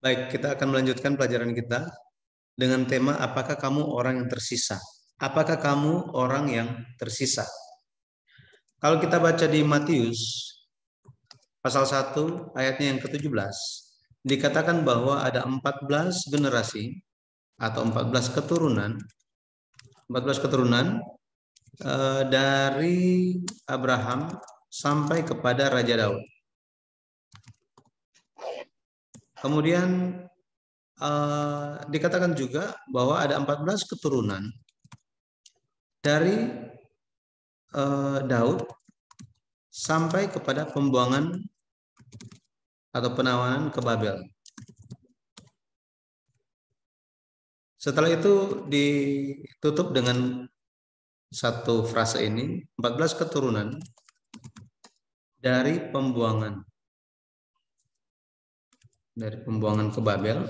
Baik, kita akan melanjutkan pelajaran kita dengan tema apakah kamu orang yang tersisa? Apakah kamu orang yang tersisa? Kalau kita baca di Matius pasal 1 ayatnya yang ke-17, dikatakan bahwa ada 14 generasi atau 14 keturunan, 14 keturunan dari Abraham sampai kepada Raja Daud. Kemudian dikatakan juga bahwa ada 14 keturunan dari Daud sampai kepada pembuangan atau penawanan ke Babel. Setelah itu ditutup dengan satu frase ini, 14 keturunan dari pembuangan ke Babel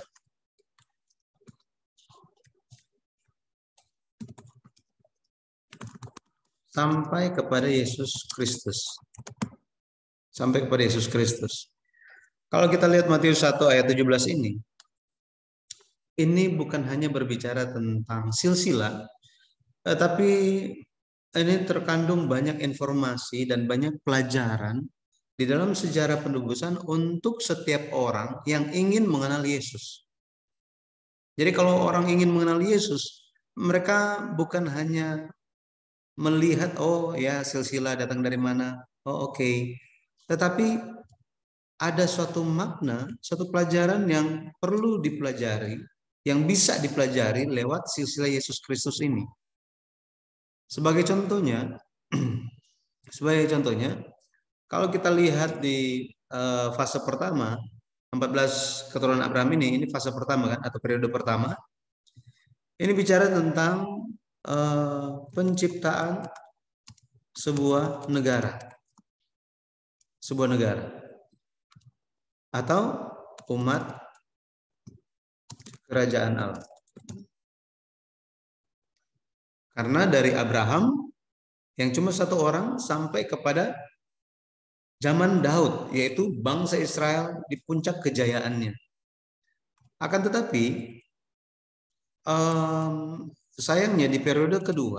sampai kepada Yesus Kristus. Sampai kepada Yesus Kristus. Kalau kita lihat Matius 1 ayat 17 ini bukan hanya berbicara tentang silsilah, tapi ini terkandung banyak informasi dan banyak pelajaran di dalam sejarah penebusan untuk setiap orang yang ingin mengenal Yesus. Jadi kalau orang ingin mengenal Yesus, mereka bukan hanya melihat, oh ya silsilah datang dari mana, oh oke. Tetapi ada suatu makna, suatu pelajaran yang perlu dipelajari, yang bisa dipelajari lewat silsilah Yesus Kristus ini. Sebagai contohnya, kalau kita lihat di fase pertama, 14 keturunan Abraham ini fase pertama kan, atau periode pertama. Ini bicara tentang penciptaan sebuah negara. Sebuah negara. Atau umat kerajaan Allah. Karena dari Abraham yang cuma satu orang sampai kepada zaman Daud, yaitu bangsa Israel di puncak kejayaannya. Akan tetapi sayangnya di periode kedua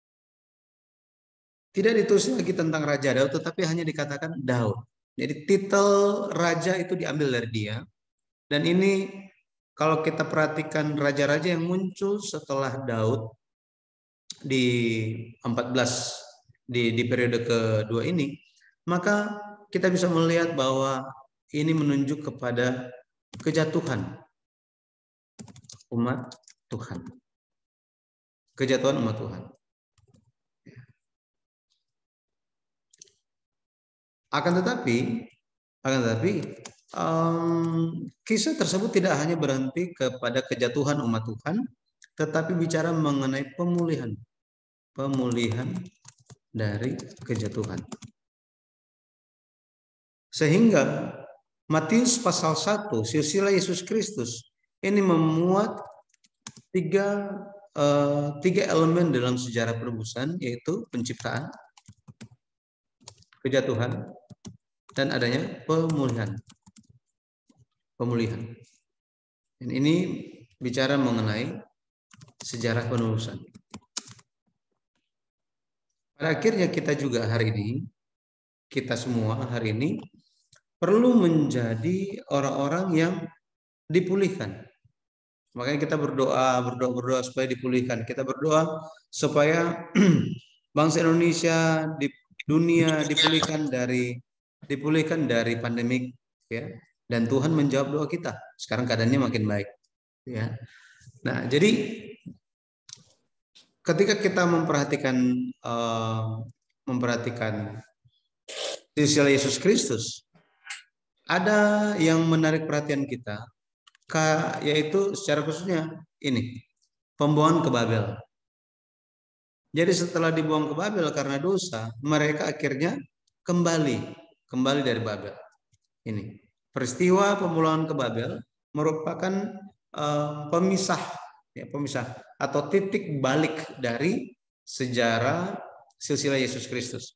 tidak ditulis lagi tentang Raja Daud, tetapi hanya dikatakan Daud. Jadi titel raja itu diambil dari dia. Dan ini kalau kita perhatikan raja-raja yang muncul setelah Daud di 14 di periode kedua ini, maka kita bisa melihat bahwa ini menunjuk kepada kejatuhan umat Tuhan. Kejatuhan umat Tuhan. Akan tetapi kisah tersebut tidak hanya berhenti kepada kejatuhan umat Tuhan, tetapi bicara mengenai pemulihan dari kejatuhan. Sehingga Matius pasal 1, silsilah Yesus Kristus, ini memuat tiga elemen dalam sejarah penebusan, yaitu penciptaan, kejatuhan, dan adanya pemulihan. Dan ini bicara mengenai sejarah penebusan. Pada akhirnya kita juga hari ini, kita semua hari ini perlu menjadi orang-orang yang dipulihkan. Makanya kita berdoa supaya dipulihkan. Kita berdoa supaya bangsa Indonesia di dunia dipulihkan dari pandemik, ya. Dan Tuhan menjawab doa kita. Sekarang keadaannya makin baik, ya. Nah, jadi ketika kita memperhatikan silsilah Yesus Kristus, ada yang menarik perhatian kita, yaitu secara khususnya ini, pembuangan ke Babel. Jadi setelah dibuang ke Babel karena dosa, mereka akhirnya kembali dari Babel. Ini peristiwa pemulangan ke Babel merupakan pemisah atau titik balik dari sejarah silsilah Yesus Kristus.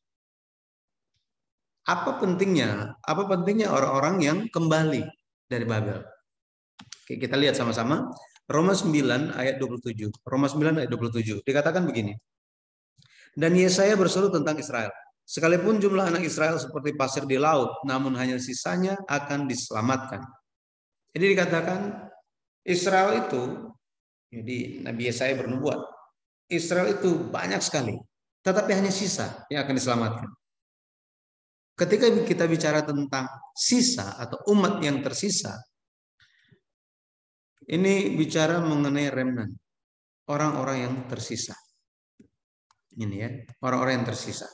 Apa pentingnya orang-orang yang kembali dari Babel? Oke, kita lihat sama-sama. Roma 9 ayat 27. Roma 9 ayat 27. Dikatakan begini. Dan Yesaya berseru tentang Israel. Sekalipun jumlah anak Israel seperti pasir di laut, namun hanya sisanya akan diselamatkan. Jadi dikatakan Israel itu, jadi Nabi Yesaya bernubuat, Israel itu banyak sekali, tetapi hanya sisa yang akan diselamatkan. Ketika kita bicara tentang sisa atau umat yang tersisa, ini bicara mengenai remnant, orang-orang yang tersisa. Ini ya, orang-orang yang tersisa.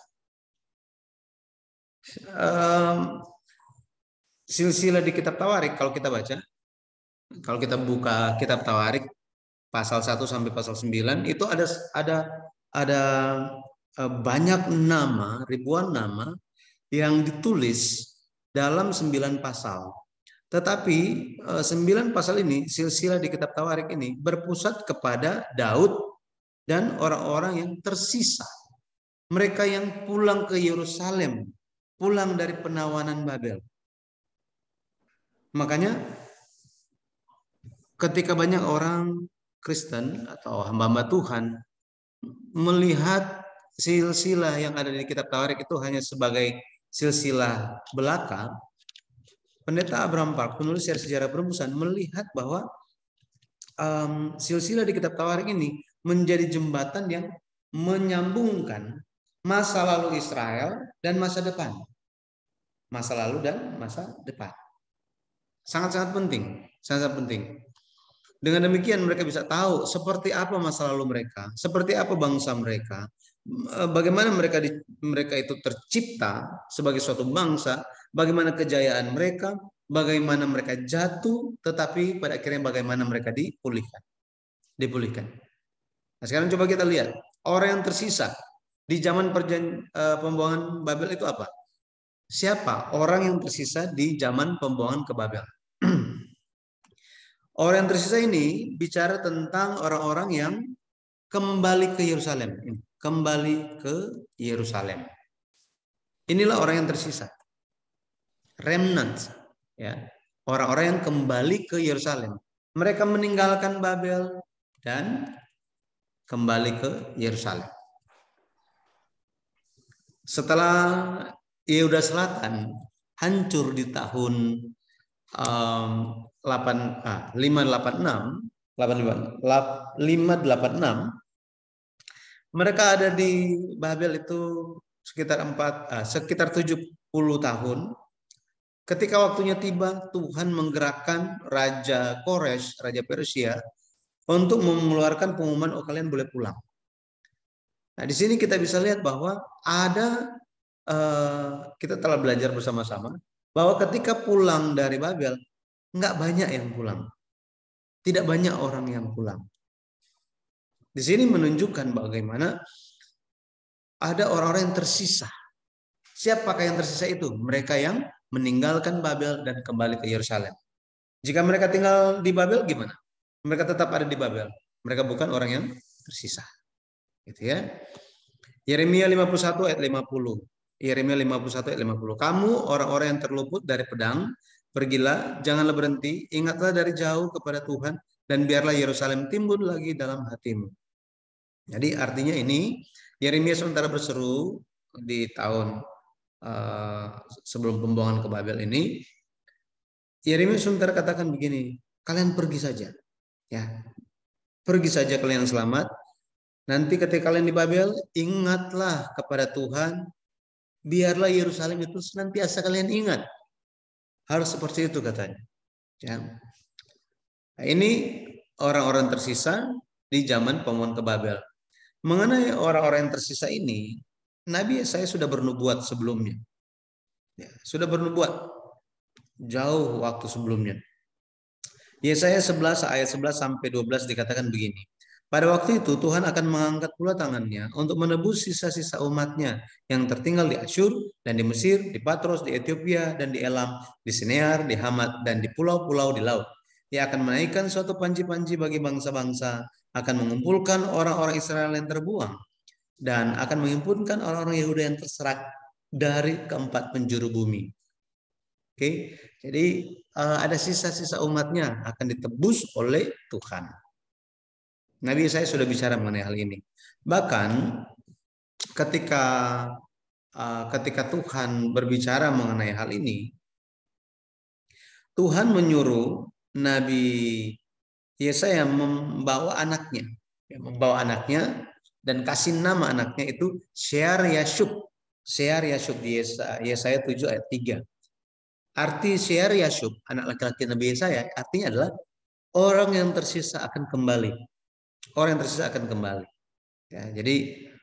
Silsilah di kitab Tawarik kalau kita baca, kalau kita buka kitab Tawarik pasal 1 sampai pasal 9 itu ada banyak nama, ribuan nama yang ditulis dalam 9 pasal. Tetapi 9 pasal ini, silsilah di kitab Tawarik ini berpusat kepada Daud dan orang-orang yang tersisa. Mereka yang pulang ke Yerusalem, pulang dari penawanan Babel. Makanya ketika banyak orang Kristen atau hamba-hamba Tuhan melihat silsilah yang ada di kitab Tawarik itu hanya sebagai silsilah belaka, Pendeta Abraham Park, penulis sejarah penebusan, melihat bahwa silsilah di kitab Tawarik ini menjadi jembatan yang menyambungkan masa lalu Israel dan masa depan. Masa lalu dan masa depan. Sangat-sangat penting, sangat penting. Dengan demikian mereka bisa tahu seperti apa masa lalu mereka, seperti apa bangsa mereka, bagaimana mereka itu tercipta sebagai suatu bangsa, bagaimana kejayaan mereka, bagaimana mereka jatuh, tetapi pada akhirnya bagaimana mereka dipulihkan. Nah, sekarang coba kita lihat orang yang tersisa di zaman pembuangan Babel itu apa? Siapa orang yang tersisa di zaman pembuangan ke Babel? Orang yang tersisa ini bicara tentang orang-orang yang kembali ke Yerusalem. Kembali ke Yerusalem. Inilah orang yang tersisa. Remnant. Ya. Orang-orang yang kembali ke Yerusalem. Mereka meninggalkan Babel dan kembali ke Yerusalem. Setelah Yehuda Selatan hancur di tahun 586, mereka ada di Babel itu sekitar 70 tahun. Ketika waktunya tiba, Tuhan menggerakkan Raja Koresh, Raja Persia, untuk mengeluarkan pengumuman, oh kalian boleh pulang. Nah, di sini kita bisa lihat bahwa kita telah belajar bersama-sama bahwa ketika pulang dari Babel, nggak banyak yang pulang. Tidak banyak orang yang pulang. Di sini menunjukkan bagaimana ada orang-orang yang tersisa. Siapakah yang tersisa itu? Mereka yang meninggalkan Babel dan kembali ke Yerusalem. Jika mereka tinggal di Babel, gimana? Mereka tetap ada di Babel. Mereka bukan orang yang tersisa. Gitu ya. Yeremia 51 ayat 50. Yeremia 51 ayat 50. Kamu orang-orang yang terluput dari pedang, pergilah, janganlah berhenti, ingatlah dari jauh kepada Tuhan, dan biarlah Yerusalem timbul lagi dalam hatimu. Jadi artinya ini, Yeremia sementara berseru di tahun sebelum pembuangan ke Babel ini, Yeremia sementara katakan begini, kalian pergi saja, ya, pergi saja kalian yang selamat. Nanti ketika kalian di Babel, ingatlah kepada Tuhan, biarlah Yerusalem itu senantiasa kalian ingat. Harus seperti itu katanya. Ya. Nah, ini orang-orang tersisa di zaman pembuangan ke Babel. Mengenai orang-orang yang tersisa ini, Nabi Yesaya sudah bernubuat sebelumnya. Ya, sudah bernubuat jauh waktu sebelumnya. Yesaya 11 ayat 11 sampai 12 dikatakan begini. Pada waktu itu Tuhan akan mengangkat pula tangannya untuk menebus sisa-sisa umatnya yang tertinggal di Asyur dan di Mesir, di Patros, di Ethiopia dan di Elam, di Sinear, di Hamat dan di pulau-pulau di laut. Ia akan menaikkan suatu panji-panji bagi bangsa-bangsa, akan mengumpulkan orang-orang Israel yang terbuang dan akan menghimpunkan orang-orang Yehuda yang terserak dari keempat penjuru bumi. Oke, jadi ada sisa-sisa umatnya akan ditebus oleh Tuhan. Nabi saya sudah bicara mengenai hal ini. Bahkan ketika ketika Tuhan berbicara mengenai hal ini, Tuhan menyuruh Nabi Yesaya membawa anaknya dan kasih nama anaknya itu Shear Yashub. Shear Yashub di Yesaya 7 ayat 3. Arti Shear Yashub, anak laki-laki Nabi Yesaya, artinya adalah orang yang tersisa akan kembali. Orang yang tersisa akan kembali. Ya, jadi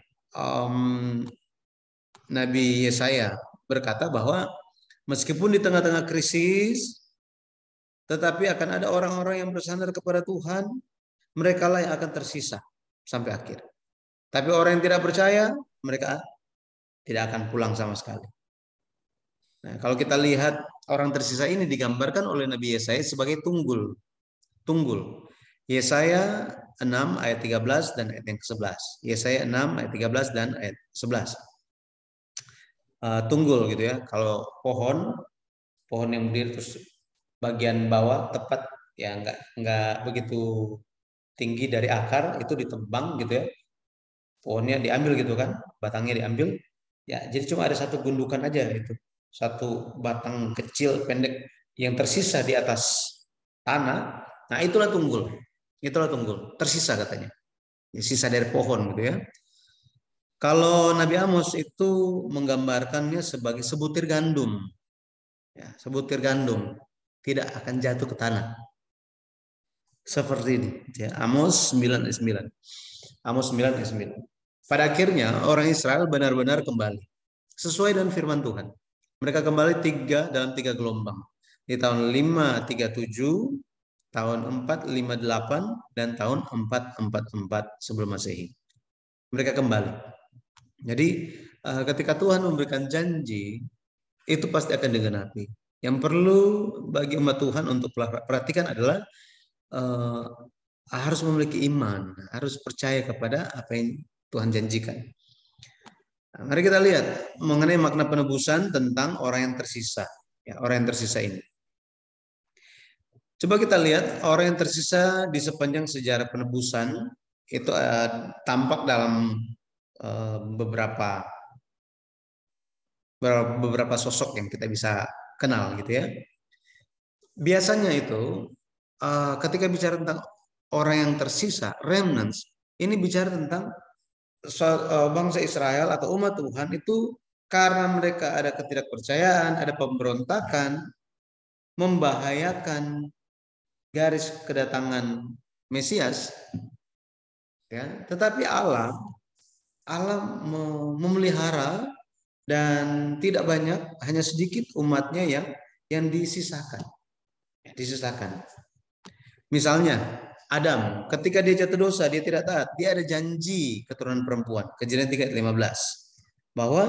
Nabi Yesaya berkata bahwa meskipun di tengah-tengah krisis, tetapi akan ada orang-orang yang bersandar kepada Tuhan, mereka lah yang akan tersisa sampai akhir. Tapi orang yang tidak percaya, mereka tidak akan pulang sama sekali. Nah, kalau kita lihat orang tersisa ini digambarkan oleh Nabi Yesaya sebagai tunggul. Tunggul. Yesaya 6 ayat 13 dan ayat yang ke-11. Yesaya 6 ayat 13 dan ayat 11. Tunggul gitu ya. Kalau pohon yang berdiri terus bagian bawah tepat ya nggak begitu tinggi dari akar itu ditebang gitu ya. Pohonnya diambil gitu kan, batangnya diambil. Ya, jadi cuma ada satu gundukan aja itu. Satu batang kecil pendek yang tersisa di atas tanah. Nah, itulah tunggul. Itulah tunggul. Tersisa katanya. Ya, sisa dari pohon gitu ya. Kalau Nabi Amos itu menggambarkannya sebagai sebutir gandum. Ya, sebutir gandum tidak akan jatuh ke tanah. Seperti ini. Ya, Amos 9 ayat 9. Amos 9 ayat 9. Pada akhirnya orang Israel benar-benar kembali. Sesuai dengan firman Tuhan. Mereka kembali dalam tiga gelombang. Di tahun 537, tahun 458, dan tahun 444 sebelum Masehi. Mereka kembali. Jadi ketika Tuhan memberikan janji, itu pasti akan digenapi. Yang perlu bagi umat Tuhan untuk perhatikan adalah harus memiliki iman, harus percaya kepada apa yang Tuhan janjikan. Nah, mari kita lihat mengenai makna penebusan tentang orang yang tersisa. Ya, orang yang tersisa ini. Coba kita lihat orang yang tersisa di sepanjang sejarah penebusan itu tampak dalam beberapa sosok yang kita bisa kenal gitu ya. Biasanya itu ketika bicara tentang orang yang tersisa, remnants, ini bicara tentang bangsa Israel atau umat Tuhan itu karena mereka ada ketidakpercayaan, ada pemberontakan, membahayakan garis kedatangan Mesias, ya. Tetapi Allah memelihara dan tidak banyak, hanya sedikit umatnya yang disisakan, disisakan. Misalnya Adam, ketika dia jatuh dosa, dia tidak taat, dia ada janji keturunan perempuan, Kejadian 3 ayat 15, bahwa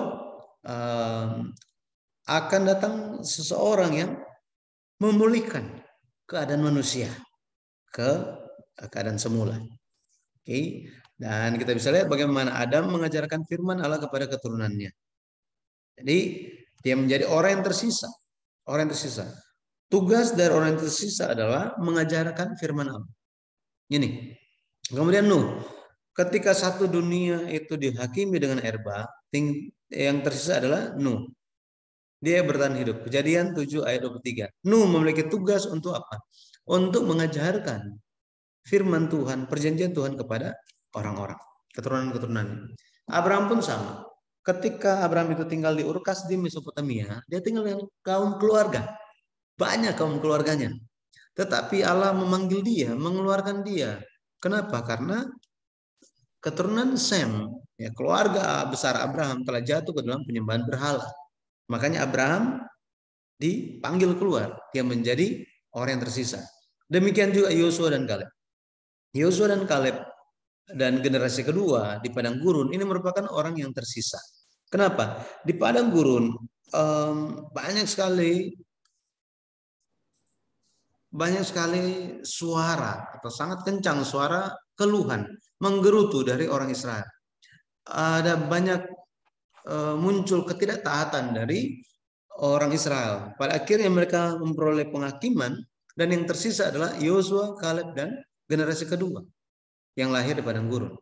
akan datang seseorang yang memulihkan keadaan manusia ke keadaan semula. Oke. Dan kita bisa lihat bagaimana Adam mengajarkan firman Allah kepada keturunannya. Jadi dia menjadi orang yang tersisa. Orang yang tersisa. Tugas dari orang yang tersisa adalah mengajarkan firman Allah. Ini. Kemudian Nuh. Ketika satu dunia itu dihakimi dengan air bah, yang tersisa adalah Nuh. Dia bertahan hidup. Kejadian 7 ayat 23. Nuh memiliki tugas untuk apa? Untuk mengajarkan firman Tuhan, perjanjian Tuhan kepada orang-orang, keturunan-keturunan. Abraham pun sama. Ketika Abraham itu tinggal di Ur Kasdim Mesopotamia, dia tinggal dengan kaum keluarga. Banyak kaum keluarganya. Tetapi Allah memanggil dia, mengeluarkan dia. Kenapa? Karena keturunan Sem, ya, keluarga besar Abraham telah jatuh ke dalam penyembahan berhala. Makanya Abraham dipanggil keluar. Dia menjadi orang yang tersisa. Demikian juga Yosua dan Kaleb. Yosua dan Kaleb dan generasi kedua di padang gurun ini merupakan orang yang tersisa. Kenapa? Di padang gurun banyak sekali suara atau sangat kencang suara keluhan, menggerutu dari orang Israel. Ada banyak muncul ketidaktaatan dari orang Israel. Pada akhirnya mereka memperoleh penghakiman dan yang tersisa adalah Yosua, Kaleb dan generasi kedua yang lahir di padang gurun.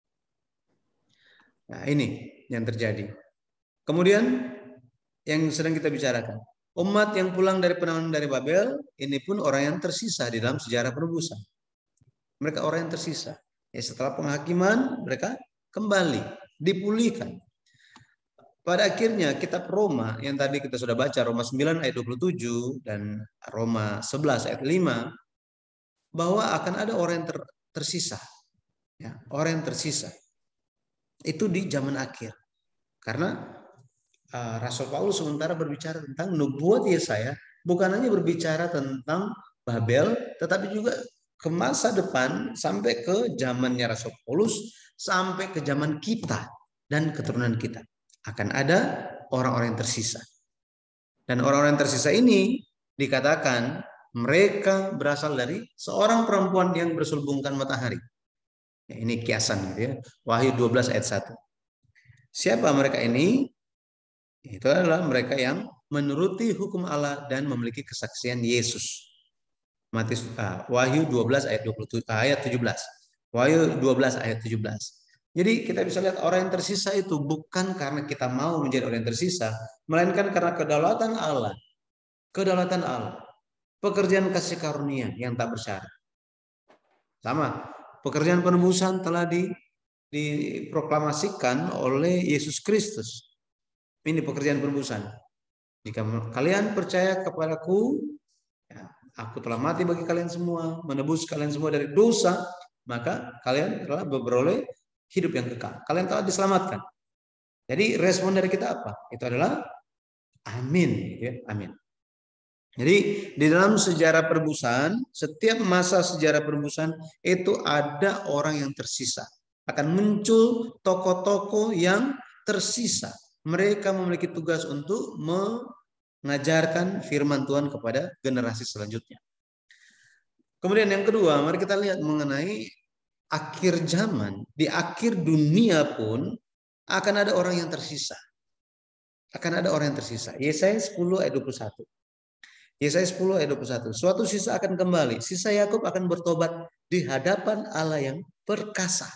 Nah, ini yang terjadi. Kemudian yang sedang kita bicarakan, umat yang pulang dari penanganan dari Babel, ini pun orang yang tersisa di dalam sejarah penebusan. Mereka orang yang tersisa. Ya, setelah penghakiman mereka kembali dipulihkan. Pada akhirnya kitab Roma yang tadi kita sudah baca, Roma 9 ayat 27 dan Roma 11 ayat 5, bahwa akan ada orang yang tersisa. Ya, orang yang tersisa. Itu di zaman akhir. Karena Rasul Paulus sementara berbicara tentang nubuat Yesaya, bukan hanya berbicara tentang Babel, tetapi juga ke masa depan sampai ke zamannya Rasul Paulus, sampai ke zaman kita dan keturunan kita. Akan ada orang-orang yang tersisa. Dan orang-orang yang tersisa ini dikatakan mereka berasal dari seorang perempuan yang berselubungkan matahari. Ya, ini kiasan gitu ya. Wahyu 12 ayat 1. Siapa mereka ini? Itu adalah mereka yang menuruti hukum Allah dan memiliki kesaksian Yesus. Wahyu 12 ayat 27 ayat 17. Wahyu 12 ayat 17. Jadi kita bisa lihat orang yang tersisa itu bukan karena kita mau menjadi orang yang tersisa, melainkan karena kedaulatan Allah. Kedaulatan Allah. Pekerjaan kasih karunia yang tak bersyarat. Sama, pekerjaan penebusan telah diproklamasikan oleh Yesus Kristus. Ini pekerjaan penebusan. Jika kalian percaya kepadaku, ya, aku telah mati bagi kalian semua, menebus kalian semua dari dosa, maka kalian telah beroleh hidup yang kekal. Kalian telah diselamatkan. Jadi respon dari kita apa? Itu adalah amin. Ya, amin. Jadi di dalam sejarah perebusan, setiap masa sejarah perebusan itu ada orang yang tersisa. Akan muncul tokoh-tokoh yang tersisa. Mereka memiliki tugas untuk mengajarkan firman Tuhan kepada generasi selanjutnya. Kemudian yang kedua, mari kita lihat mengenai akhir zaman. Di akhir dunia pun akan ada orang yang tersisa. Akan ada orang yang tersisa. Yesaya 10 ayat 21. Yesaya 10 ayat 21. Suatu sisa akan kembali. Sisa Yakub akan bertobat di hadapan Allah yang perkasa.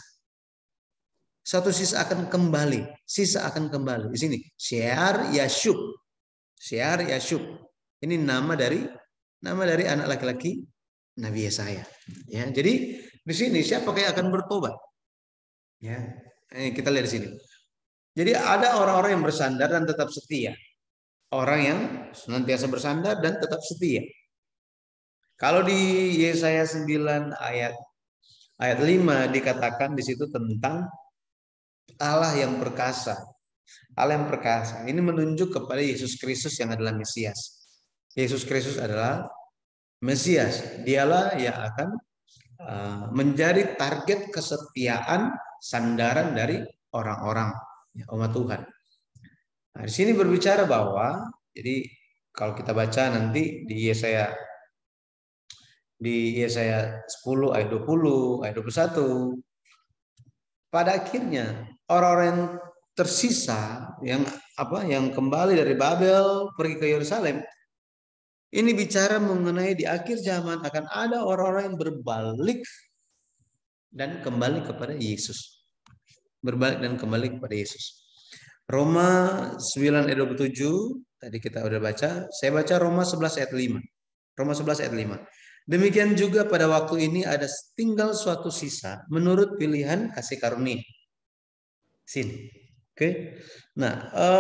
Satu sisa akan kembali. Sisa akan kembali. Di sini. Shear Yashub. Shear Yashub. Ini nama dari anak laki-laki Nabi Yesaya. Ya, jadi di sini siapa yang akan bertobat? Ya, kita lihat di sini. Jadi ada orang-orang yang bersandar dan tetap setia. Orang yang senantiasa bersandar dan tetap setia. Kalau di Yesaya 9 ayat 5 dikatakan di situ tentang Allah yang perkasa. Allah yang perkasa. Ini menunjuk kepada Yesus Kristus yang adalah Mesias. Yesus Kristus adalah Mesias. Dialah yang akan menjadi target kesetiaan sandaran dari orang-orang umat Tuhan. Nah, di sini berbicara bahwa jadi kalau kita baca nanti di Yesaya 10 ayat 20, ayat 21, pada akhirnya orang-orang yang tersisa yang kembali dari Babel pergi ke Yerusalem, ini bicara mengenai di akhir zaman akan ada orang-orang yang berbalik dan kembali kepada Yesus. Berbalik dan kembali kepada Yesus. Roma 9 ayat 27 tadi kita udah baca. Saya baca Roma 11 ayat 5. Roma 11 ayat 5. Demikian juga pada waktu ini ada tinggal suatu sisa menurut pilihan kasih karunia. Sini. Oke. Nah,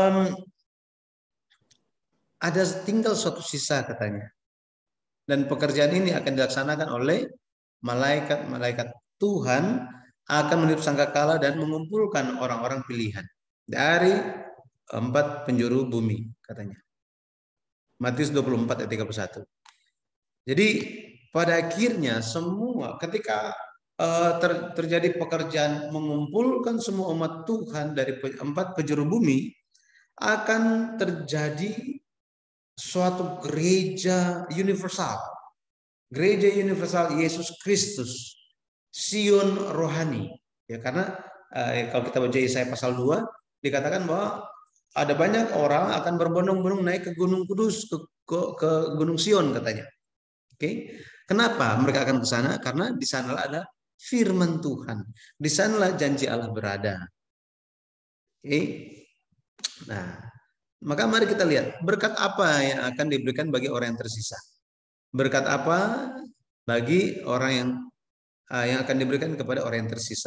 ada tinggal suatu sisa katanya. Dan pekerjaan ini akan dilaksanakan oleh malaikat-malaikat Tuhan akan meniup sangkakala dan mengumpulkan orang-orang pilihan dari 4 penjuru bumi katanya. Matius 24 ayat 31. Jadi pada akhirnya semua ketika terjadi pekerjaan mengumpulkan semua umat Tuhan dari 4 penjuru bumi, akan terjadi suatu gereja universal. Gereja universal Yesus Kristus. Sion rohani. Ya, karena kalau kita baca Yesaya pasal 2 dikatakan bahwa Ada banyak orang akan berbondong-bondong naik ke Gunung Kudus, ke Gunung Sion katanya. Oke, kenapa mereka akan ke sana? Karena di sana ada firman Tuhan. Di sanalah janji Allah berada. Oke. Nah, maka mari kita lihat berkat apa yang akan diberikan bagi orang yang tersisa. Berkat apa bagi orang yang akan diberikan kepada orang yang tersisa.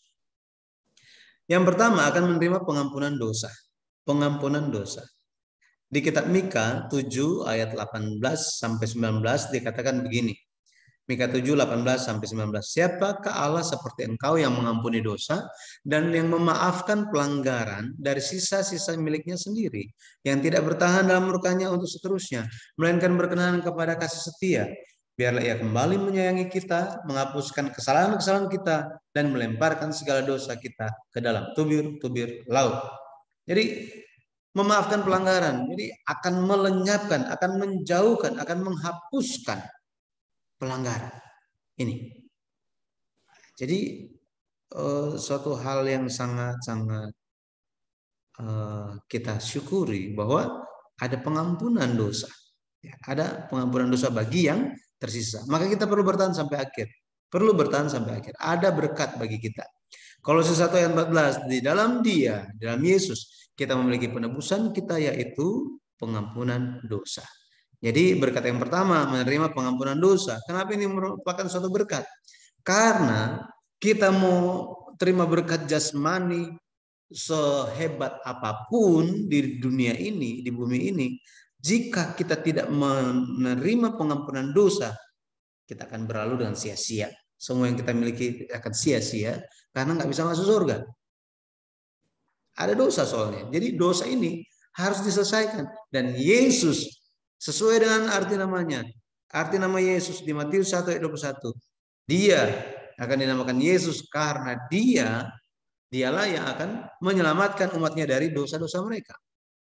Yang pertama akan menerima pengampunan dosa. Pengampunan dosa. Di kitab Mika 7 ayat 18 sampai 19 dikatakan begini. Mika 7, 18 sampai 19. Siapakah Allah seperti engkau yang mengampuni dosa dan yang memaafkan pelanggaran dari sisa-sisa miliknya sendiri, yang tidak bertahan dalam murkanya untuk seterusnya, melainkan berkenan kepada kasih setia. Biarlah ia kembali menyayangi kita, menghapuskan kesalahan-kesalahan kita, dan melemparkan segala dosa kita ke dalam tubir-tubir laut. Jadi memaafkan pelanggaran, jadi akan melenyapkan, akan menjauhkan, akan menghapuskan pelanggaran ini. Jadi suatu hal yang sangat-sangat kita syukuri bahwa ada pengampunan dosa. Ada pengampunan dosa bagi yang tersisa. Maka kita perlu bertahan sampai akhir. Perlu bertahan sampai akhir. Ada berkat bagi kita. Kolose 1 ayat 14, di dalam Dia, dalam Yesus, kita memiliki penebusan kita, yaitu pengampunan dosa. Jadi berkat yang pertama menerima pengampunan dosa. Kenapa ini merupakan suatu berkat? Karena kita mau terima berkat jasmani sehebat apapun di dunia ini, di bumi ini, jika kita tidak menerima pengampunan dosa, kita akan berlalu dengan sia-sia. Semua yang kita miliki akan sia-sia karena nggak bisa masuk surga. Ada dosa soalnya. Jadi dosa ini harus diselesaikan. Dan Yesus sesuai dengan arti namanya. Arti nama Yesus di Matius 1 ayat 21. Dia akan dinamakan Yesus karena dialah yang akan menyelamatkan umatnya dari dosa-dosa mereka.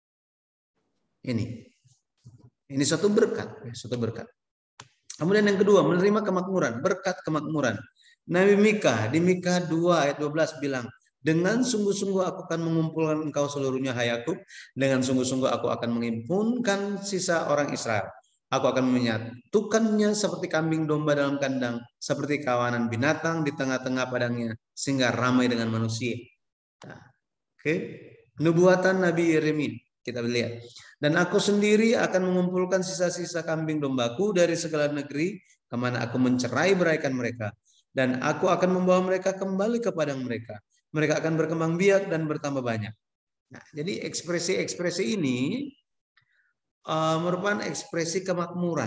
Ini suatu berkat, suatu berkat. Kemudian yang kedua, menerima kemakmuran, berkat kemakmuran. Nabi Mika di Mika 2 ayat 12 bilang, dengan sungguh-sungguh aku akan mengumpulkan engkau seluruhnya, hai Yakub. Dengan sungguh-sungguh aku akan menghimpunkan sisa orang Israel. Aku akan menyatukannya seperti kambing domba dalam kandang, seperti kawanan binatang di tengah-tengah padangnya, sehingga ramai dengan manusia. Nah, oke. Nubuatan Nabi Yeremia kita lihat. Dan aku sendiri akan mengumpulkan sisa-sisa kambing dombaku dari segala negeri kemana aku mencerai beraikan mereka. Dan aku akan membawa mereka kembali ke padang mereka. Mereka akan berkembang biak dan bertambah banyak. Nah, jadi ekspresi-ekspresi ini merupakan ekspresi kemakmuran.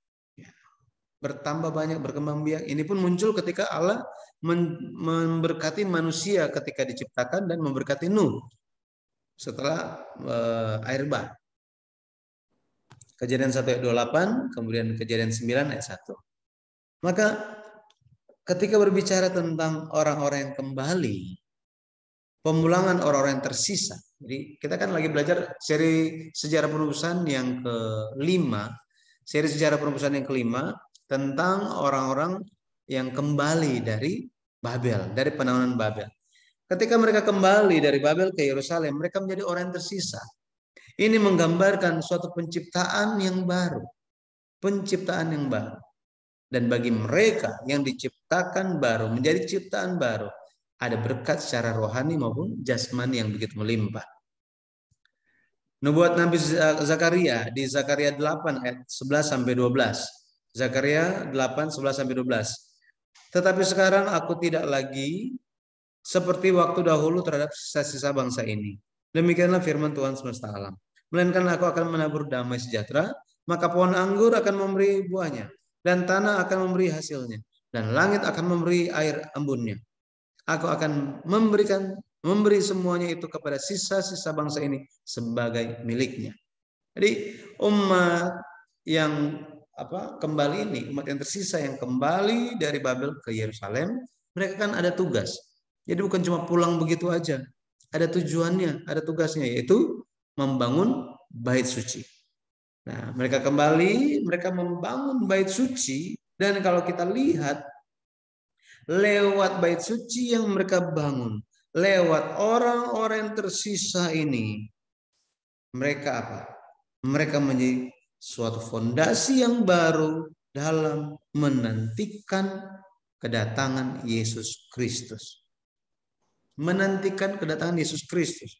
Bertambah banyak, berkembang biak. Ini pun muncul ketika Allah memberkati manusia ketika diciptakan dan memberkati Nuh setelah air bah. Kejadian 1 ayat 28, kemudian kejadian 9 ayat 1. Maka ketika berbicara tentang orang-orang yang kembali, pemulangan orang-orang yang tersisa. Jadi kita kan lagi belajar seri sejarah penebusan yang kelima, seri sejarah penebusan yang kelima tentang orang-orang yang kembali dari Babel, dari penampilan Babel. Ketika mereka kembali dari Babel ke Yerusalem, mereka menjadi orang yang tersisa. Ini menggambarkan suatu penciptaan yang baru. Penciptaan yang baru. Dan bagi mereka yang diciptakan baru, menjadi ciptaan baru, ada berkat secara rohani maupun jasmani yang begitu melimpah. Nubuat Nabi Zakaria di Zakaria 8 ayat 11 sampai 12. Zakaria 8 11 sampai 12. Tetapi sekarang aku tidak lagi seperti waktu dahulu terhadap sisa-sisa bangsa ini. Demikianlah firman Tuhan semesta alam. Melainkan aku akan menabur damai sejahtera, maka pohon anggur akan memberi buahnya, dan tanah akan memberi hasilnya, dan langit akan memberi air embunnya. Aku akan memberi semuanya itu kepada sisa-sisa bangsa ini sebagai miliknya. Jadi umat yang kembali ini, umat yang tersisa yang kembali dari Babel ke Yerusalem, mereka kan ada tugas. Jadi bukan cuma pulang begitu aja. Ada tujuannya, ada tugasnya, yaitu membangun bait suci. Nah, mereka kembali, mereka membangun bait suci, dan kalau kita lihat lewat bait suci yang mereka bangun, lewat orang-orang yang tersisa ini, Mereka apa? Mereka menjadi suatu fondasi yang baru dalam menantikan kedatangan Yesus Kristus. Menantikan kedatangan Yesus Kristus.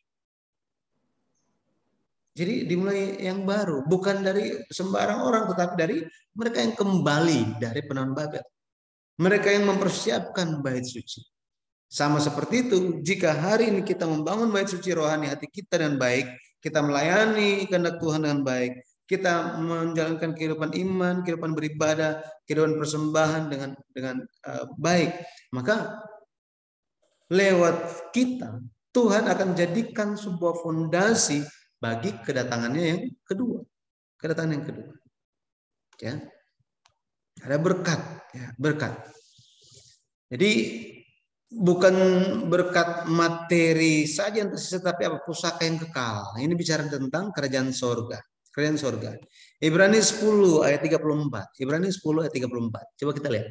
Jadi dimulai yang baru, bukan dari sembarang orang, tetapi dari mereka yang kembali dari penawan Babel. Mereka yang mempersiapkan bait suci. Sama seperti itu, jika hari ini kita membangun bait suci rohani hati kita dengan baik, kita melayani kehendak Tuhan dengan baik, kita menjalankan kehidupan iman, kehidupan beribadah, kehidupan persembahan dengan baik, maka lewat kita Tuhan akan jadikan sebuah fondasi bagi kedatangannya yang kedua. Kedatangan yang kedua. Ya. Ada berkat, ya, berkat. Jadi bukan berkat materi saja yang tersisa, tapi apa? Pusaka yang kekal. Ini bicara tentang kerajaan sorga. Kerajaan sorga. Ibrani 10 ayat 34. Ibrani 10 ayat 34. Coba kita lihat.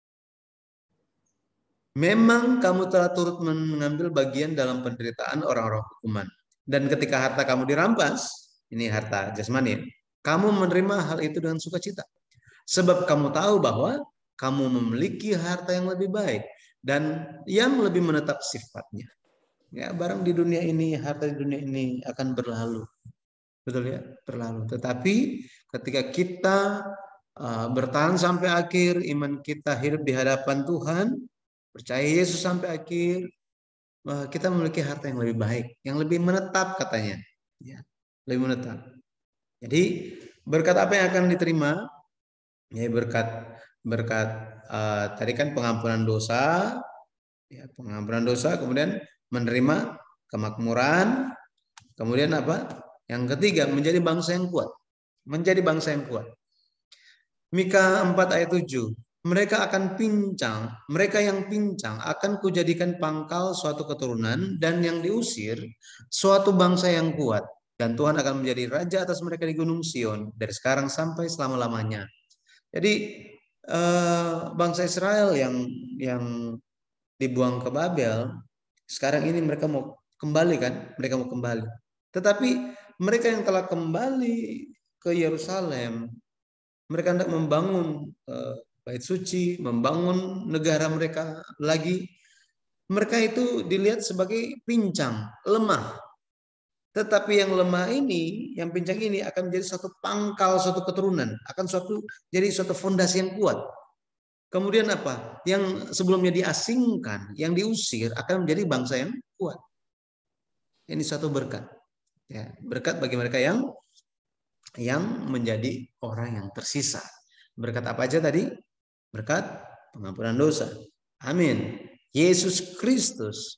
Memang kamu telah turut mengambil bagian dalam penderitaan orang-orang hukuman. Dan ketika harta kamu dirampas, ini harta jasmani, kamu menerima hal itu dengan sukacita. Sebab kamu tahu bahwa kamu memiliki harta yang lebih baik dan yang lebih menetap sifatnya. Ya, barang di dunia ini, harta di dunia ini akan berlalu. Betul ya, berlalu. Tetapi ketika kita bertahan sampai akhir, iman kita hidup di hadapan Tuhan, percaya Yesus sampai akhir, kita memiliki harta yang lebih baik, yang lebih menetap katanya. Ya, lebih menetap. Jadi berkat apa yang akan diterima? Ya, berkat tadi kan pengampunan dosa, ya, pengampunan dosa, kemudian menerima kemakmuran, kemudian apa? Yang ketiga, menjadi bangsa yang kuat. Menjadi bangsa yang kuat. Mika 4 ayat 7. Mereka yang pincang akan kujadikan pangkal suatu keturunan, dan yang diusir suatu bangsa yang kuat. Dan Tuhan akan menjadi raja atas mereka di Gunung Sion dari sekarang sampai selama-lamanya. Jadi bangsa Israel yang dibuang ke Babel, sekarang ini mereka mau kembali kan? Mereka mau kembali. Tetapi mereka yang telah kembali ke Yerusalem, mereka hendak membangun bait suci, membangun negara mereka lagi. Mereka itu dilihat sebagai pincang, lemah. Tetapi yang lemah ini, yang pincang ini akan menjadi suatu pangkal, suatu keturunan, akan jadi suatu fondasi yang kuat. Kemudian apa? Yang sebelumnya diasingkan, yang diusir akan menjadi bangsa yang kuat. Ini suatu berkat. Ya, berkat bagi mereka yang menjadi orang yang tersisa. Berkat apa aja tadi? Berkat pengampunan dosa. Amin. Yesus Kristus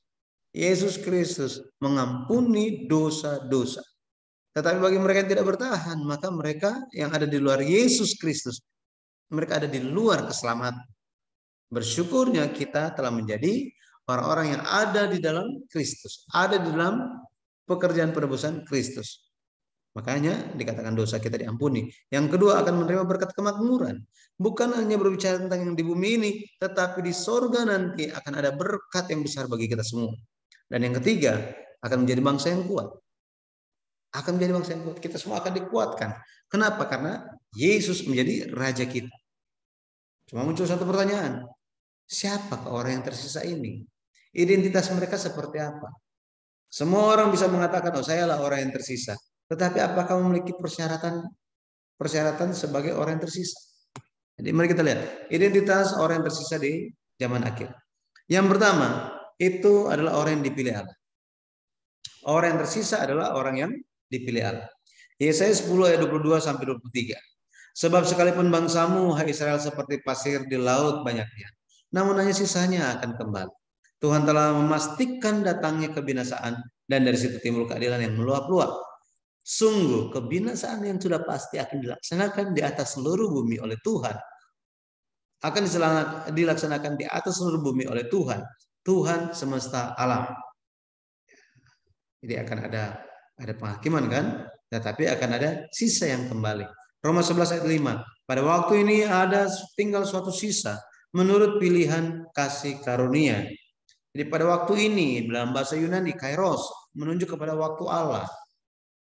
mengampuni dosa-dosa. Tetapi bagi mereka yang tidak bertahan, maka mereka yang ada di luar Yesus Kristus, mereka ada di luar keselamatan. Bersyukurnya kita telah menjadi orang-orang yang ada di dalam Kristus, ada di dalam pekerjaan penebusan Kristus. Makanya dikatakan dosa kita diampuni. Yang kedua, akan menerima berkat kemakmuran. Bukan hanya berbicara tentang yang di bumi ini, tetapi di sorga nanti akan ada berkat yang besar bagi kita semua. Dan yang ketiga, akan menjadi bangsa yang kuat. Akan menjadi bangsa yang kuat. Kita semua akan dikuatkan. Kenapa? Karena Yesus menjadi raja kita. Cuma muncul satu pertanyaan. Siapakah orang yang tersisa ini? Identitas mereka seperti apa? Semua orang bisa mengatakan, oh saya lah orang yang tersisa. Tetapi apakah memiliki persyaratan sebagai orang yang tersisa? Jadi mari kita lihat identitas orang yang tersisa di zaman akhir. Yang pertama, itu adalah orang yang dipilih Allah. Orang yang tersisa adalah orang yang dipilih Allah. Yesaya 10 ayat 22 sampai 23. Sebab sekalipun bangsamu, hai Israel, seperti pasir di laut banyaknya, namun hanya sisanya akan kembali. Tuhan telah memastikan datangnya kebinasaan, dan dari situ timbul keadilan yang meluap-luap. Sungguh kebinasaan yang sudah pasti akan dilaksanakan di atas seluruh bumi oleh Tuhan. Akan dilaksanakan di atas seluruh bumi oleh Tuhan. Tuhan semesta alam. Jadi akan ada penghakiman kan? Tetapi akan ada sisa yang kembali. Roma 11 ayat 5. Pada waktu ini ada tinggal suatu sisa menurut pilihan kasih karunia. Jadi pada waktu ini dalam bahasa Yunani kairos menunjuk kepada waktu Allah.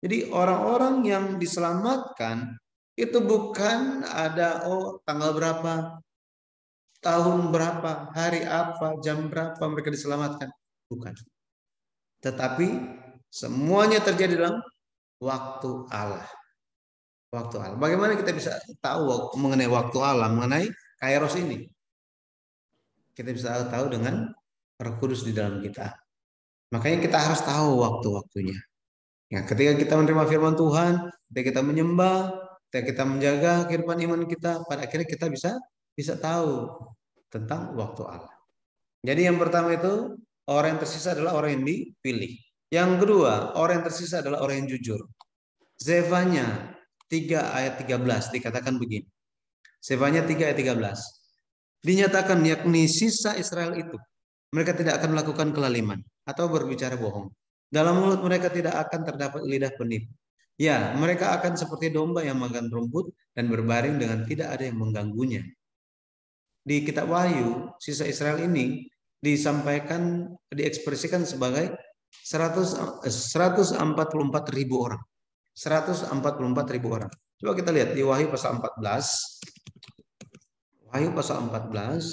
Jadi orang-orang yang diselamatkan itu bukan ada tanggal berapa, tahun berapa, hari apa, jam berapa mereka diselamatkan. Bukan. Tetapi semuanya terjadi dalam waktu Allah. Waktu Allah. Bagaimana kita bisa tahu mengenai waktu Allah, mengenai Kairos ini? Kita bisa tahu dengan Roh Kudus di dalam kita. Makanya kita harus tahu waktu-waktunya. Ya, ketika kita menerima firman Tuhan, ketika kita menyembah, ketika kita menjaga kehidupan iman kita, pada akhirnya kita bisa tahu tentang waktu Allah. Jadi yang pertama itu orang yang tersisa adalah orang yang dipilih. Yang kedua, orang yang tersisa adalah orang yang jujur. Zefanya 3 ayat 13 dikatakan begini. Zefanya 3 ayat 13. Dinyatakan yakni sisa Israel itu. Mereka tidak akan melakukan kelaliman atau berbicara bohong. Dalam mulut mereka tidak akan terdapat lidah penipu. Ya, mereka akan seperti domba yang makan rumput dan berbaring dengan tidak ada yang mengganggunya. Di kitab Wahyu, sisa Israel ini disampaikan, diekspresikan sebagai 144.000 orang. 144.000 orang. Coba kita lihat di Wahyu pasal 14. Wahyu pasal 14.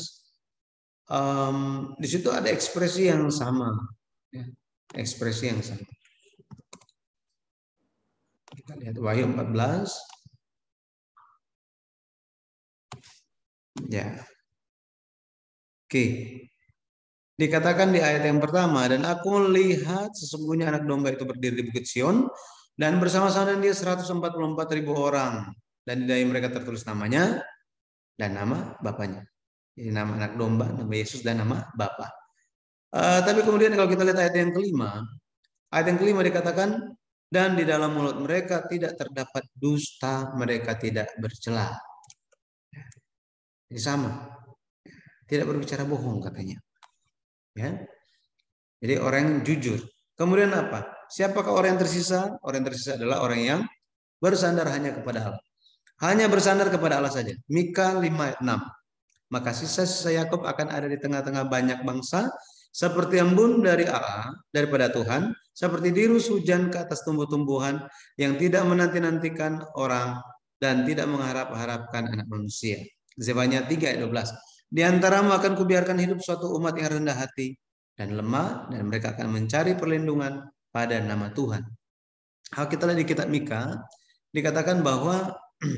Di situ ada ekspresi yang sama. Ya, ekspresi yang sama. Kita lihat Wahyu 14. Ya. Oke. Dikatakan di ayat yang pertama, dan aku melihat sesungguhnya anak domba itu berdiri di Bukit Sion dan bersama-sama dengan dia 144.000 orang, dan di dalam mereka tertulis namanya dan nama bapaknya. Jadi nama anak domba, nama Yesus dan nama Bapa. Tapi kemudian kalau kita lihat ayat yang kelima dikatakan, dan di dalam mulut mereka tidak terdapat dusta, mereka tidak bercela. Ini sama, tidak berbicara bohong katanya. Ya, jadi orang yang jujur. Kemudian apa? Siapakah orang yang tersisa? Orang yang tersisa adalah orang yang bersandar hanya kepada Allah. Hanya bersandar kepada Allah saja. Mika 5 ayat 6. Maka sisa-sisa Yakub akan ada di tengah-tengah banyak bangsa, seperti embun dari Allah, daripada Tuhan, seperti dirus hujan ke atas tumbuh-tumbuhan yang tidak menanti-nantikan orang dan tidak mengharap-harapkan anak manusia. Zefanya 3 ayat 12. Di antaramu akan kubiarkan hidup suatu umat yang rendah hati dan lemah, dan mereka akan mencari perlindungan pada nama Tuhan. Kalau kita lihat di kitab Mika, dikatakan bahwa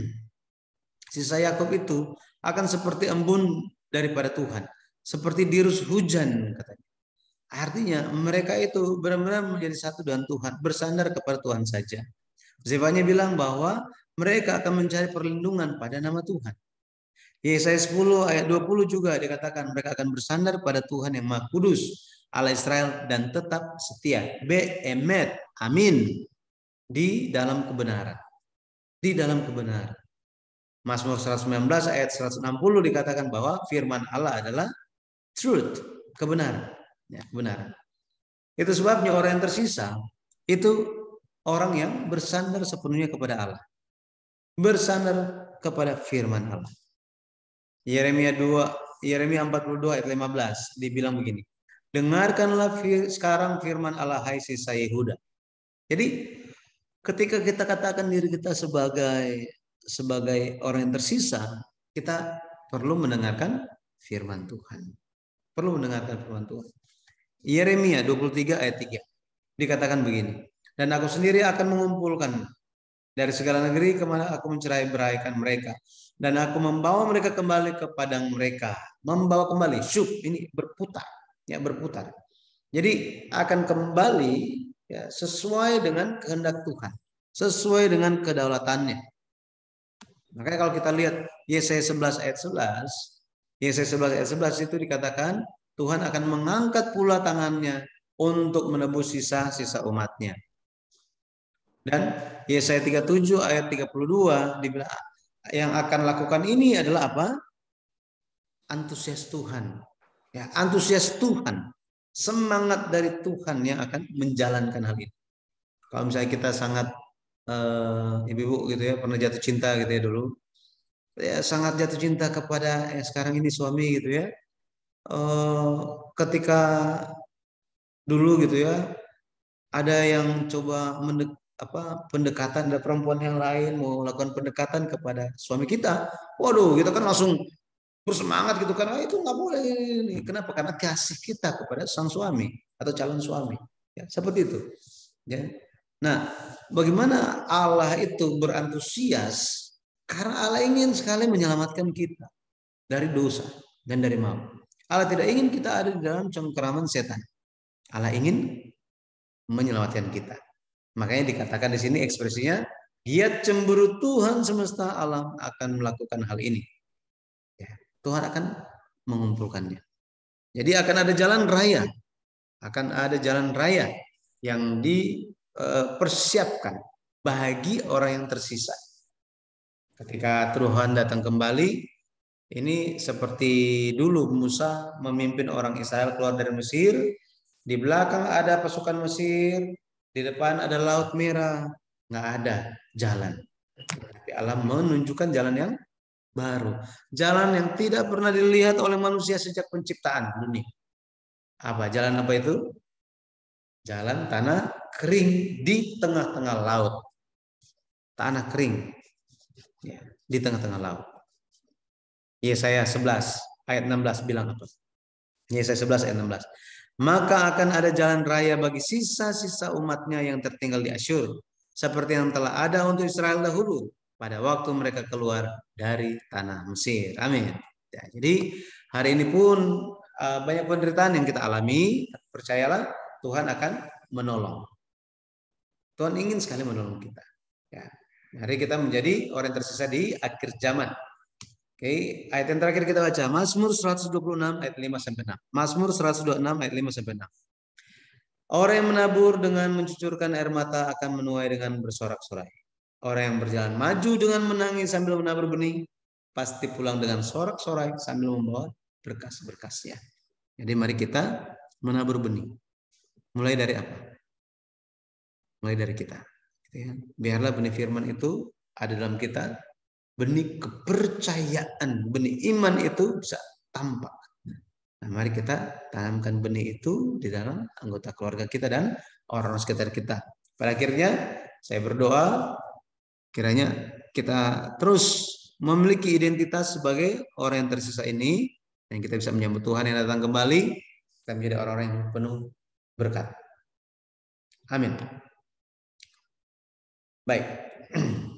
sisa Yakub itu akan seperti embun daripada Tuhan, seperti dirus hujan katanya. Artinya mereka itu benar-benar menjadi satu dengan Tuhan, bersandar kepada Tuhan saja. Zefanya bilang bahwa mereka akan mencari perlindungan pada nama Tuhan. Yesaya 10 ayat 20 juga dikatakan mereka akan bersandar pada Tuhan yang Maha Kudus, Allah Israel, dan tetap setia. Be'emet, amin. Di dalam kebenaran. Di dalam kebenaran. Mazmur 119 ayat 160 dikatakan bahwa firman Allah adalah truth, kebenaran. Ya, kebenaran. Itu sebabnya orang yang tersisa itu orang yang bersandar sepenuhnya kepada Allah. Bersandar kepada firman Allah. Yeremia 42 ayat 15 dibilang begini. Dengarkanlah sekarang firman Allah, hai sisa Yehuda. Jadi ketika kita katakan diri kita sebagai orang yang tersisa, kita perlu mendengarkan firman Tuhan. Perlu mendengarkan firman Tuhan. Yeremia 23 ayat 3 dikatakan begini. Dan aku sendiri akan mengumpulkan dari segala negeri kemana aku mencerai-beraikan mereka. Dan aku membawa mereka kembali ke padang mereka. Membawa kembali. Syuk, ini berputar. Ya, berputar. Jadi akan kembali ya, sesuai dengan kehendak Tuhan. Sesuai dengan kedaulatannya. Makanya kalau kita lihat Yesaya 11 ayat 11. Yesaya 11 ayat 11 itu dikatakan Tuhan akan mengangkat pula tangannya untuk menebus sisa-sisa umatnya. Dan Yesaya 37 ayat 32 dibilang yang akan lakukan ini adalah apa? Antusias Tuhan. Ya, antusias Tuhan. Semangat dari Tuhan yang akan menjalankan hal ini. Kalau misalnya kita sangat ibu-ibu gitu ya, pernah jatuh cinta gitu ya dulu. Ya, sangat jatuh cinta kepada sekarang ini suami gitu ya. Ketika dulu gitu ya, ada yang coba pendekatan, ada perempuan yang lain mau melakukan pendekatan kepada suami kita, waduh, kita kan langsung bersemangat gitu kan, itu nggak boleh ini. Kenapa? Karena kasih kita kepada sang suami atau calon suami, ya seperti itu. Ya. Nah, bagaimana Allah itu berantusias karena Allah ingin sekali menyelamatkan kita dari dosa dan dari maut. Allah tidak ingin kita ada di dalam cengkeraman setan. Allah ingin menyelamatkan kita. Makanya dikatakan di sini ekspresinya, giat cemburu Tuhan semesta alam akan melakukan hal ini. Ya, Tuhan akan mengumpulkannya. Jadi akan ada jalan raya, yang dipersiapkan bagi orang yang tersisa. Ketika Tuhan datang kembali, ini seperti dulu Musa memimpin orang Israel keluar dari Mesir, di belakang ada pasukan Mesir, di depan ada Laut Merah, nggak ada jalan. Tapi Allah menunjukkan jalan yang baru, jalan yang tidak pernah dilihat oleh manusia sejak penciptaan dunia. Jalan apa itu? Jalan tanah kering di tengah-tengah laut. Tanah kering, ya, di tengah-tengah laut. Yesaya 11 ayat 16 bilang apa? Yesaya 11 ayat 16. Maka akan ada jalan raya bagi sisa-sisa umatnya yang tertinggal di Asyur, seperti yang telah ada untuk Israel dahulu pada waktu mereka keluar dari tanah Mesir. Amin. Ya, jadi hari ini pun banyak penderitaan yang kita alami. Percayalah, Tuhan akan menolong. Tuhan ingin sekali menolong kita. Ya, mari kita menjadi orang yang tersisa di akhir zaman. Oke, ayat yang terakhir kita baca Mazmur 126 ayat 5 sampai 6. Mazmur 126 ayat 5 sampai 6. Orang yang menabur dengan mencucurkan air mata akan menuai dengan bersorak-sorai. Orang yang berjalan maju dengan menangis sambil menabur benih pasti pulang dengan sorak-sorai sambil membawa berkas-berkasnya. Jadi mari kita menabur benih. Mulai dari apa? Mulai dari kita. Biarlah benih firman itu ada dalam kita. Benih kepercayaan, benih iman itu bisa tampak. Nah, mari kita tanamkan benih itu di dalam anggota keluarga kita dan orang-orang sekitar kita. Pada akhirnya saya berdoa kiranya kita terus memiliki identitas sebagai orang yang tersisa ini dan kita bisa menyambut Tuhan yang datang kembali. Kita menjadi orang-orang yang penuh berkat. Amin. Baik.